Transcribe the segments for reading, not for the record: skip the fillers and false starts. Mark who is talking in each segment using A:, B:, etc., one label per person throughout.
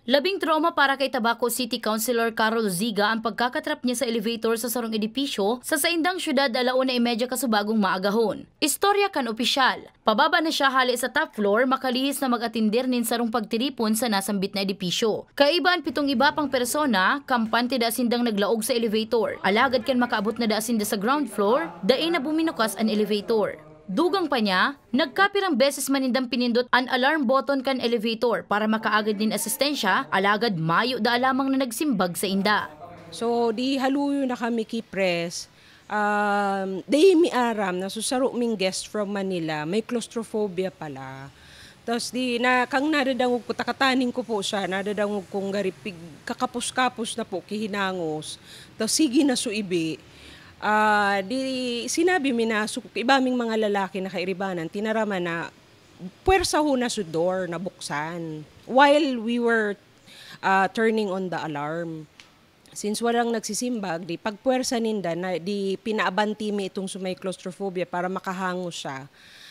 A: Labing trauma para kay Tabaco City Councilor Carol Ziga ang pagkakatrap niya sa elevator sa sarong edipisyo sa saindang syudad 1:30 kasubagong maagahon. Istorya kan opisyal. Pababa na siya hali sa top floor makalihis na mag-atindir nin sarong pagtiripon sa nasambit na edipisyo. Kaibaan 7 iba pang persona, kampante da sindang naglaog sa elevator. Alagad kan makaabot na da sinda sa ground floor, dain na buminukas ang elevator. Dugang pa niya, nagkapirang beses manindang pinindot an alarm button kan elevator para makaagad din asistensya, alagad mayo da alamang na nagsimbag sa inda.
B: So di haluyo na kami kipres. Day mi aram na susaro ming guest from Manila, may claustrophobia pala. Tapos di na kang nadadangog ko, takataning ko po siya, nadadangog kong garipig, kakapos-kapos na po kihinangos. Tapos sige na suibi. Di sinabi mi na ibaming mga lalaki na kairibanan tinarama na puwersa ho na sa door na buksan while we were turning on the alarm. Since walang nagsisimbag, di pagpuwersa ninda na di pinaabanti mi itong sumay claustrophobia para makahangos siya.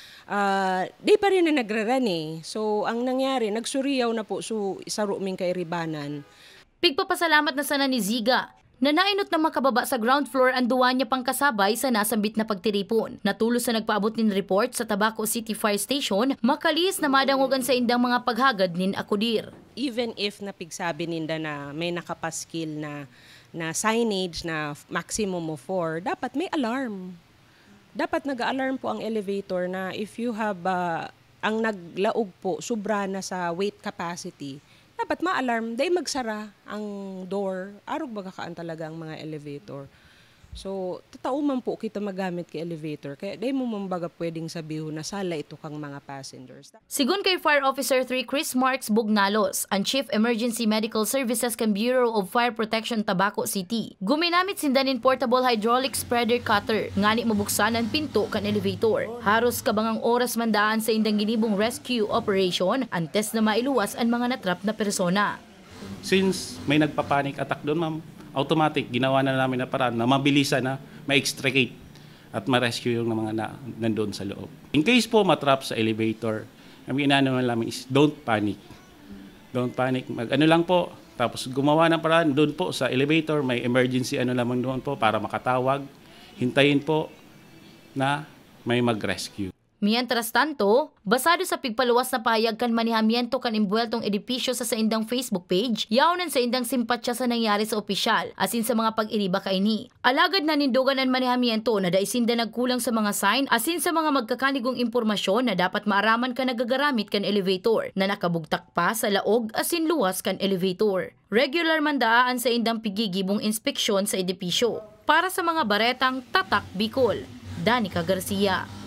B: Di pa rin na nagraran eh. So ang nangyari, nagsuriyaw na po sa ruming kairibanan.
A: Pigpapasalamat na sana ni Ziga na nainot na makababa sa ground floor ang duwa niya pang kasabay sa nasambit na pagtiripon. Natulos sa nagpaabot nin report sa Tabaco City Fire Station, makalis na madangogan sa indang mga paghagad nin akudir.
B: Even if napigsabi ninda na may nakapaskil na signage na maximum of 4, dapat may alarm. Dapat nag-alarm po ang elevator na if you have ang naglaog po, sobra na sa weight capacity, dapat ma-alarm, dahil magsara ang door. Arog baga kaan talaga ang mga elevator. So, tatauman po kita magamit kay elevator. Kaya dahil mo mambaga pwedeng sabihin na sala ito kang mga passengers.
A: Sigun kay Fire Officer 3 Chris Marks Bugnalos, ang Chief Emergency Medical Services kan Bureau of Fire Protection Tabaco City, guminamit sindanin portable hydraulic spreader cutter, ngani mabuksan ang pinto kan elevator. Haros kabangang oras mandaan sa indang ginibong rescue operation, antes na mailuwas ang mga natrap na persona.
C: Since may nagpa-panic attack doon, ma'am, automatic, ginawa na namin na paraan na mabilisan na ma-extricate at ma-rescue yung mga nandun sa loob. In case po matrap sa elevator, ang inaano namin is don't panic. Don't panic. Ano lang po, tapos gumawa ng paraan doon po sa elevator, may emergency ano lamang doon po para makatawag. Hintayin po na may mag-rescue.
A: Mientras tanto, basado sa pigpaluwas na pahayag kan manihamiento kan imbueltong edipisyo sa saindang Facebook page, yawnan sa indang simpatya sa nangyari sa opisyal, asin sa mga pag-iriba kaini. Alagad na nindugan ang manihamiento na daisinda nagkulang sa mga sign, asin sa mga magkakanigong impormasyon na dapat maaraman ka nagagaramit kan elevator, na nakabugtak pa sa laog asin luwas kan elevator. Regular mandaan sa indang pigigibong inspeksyon sa edipisyo. Para sa mga baretang Tatak Bicol, Danica Garcia.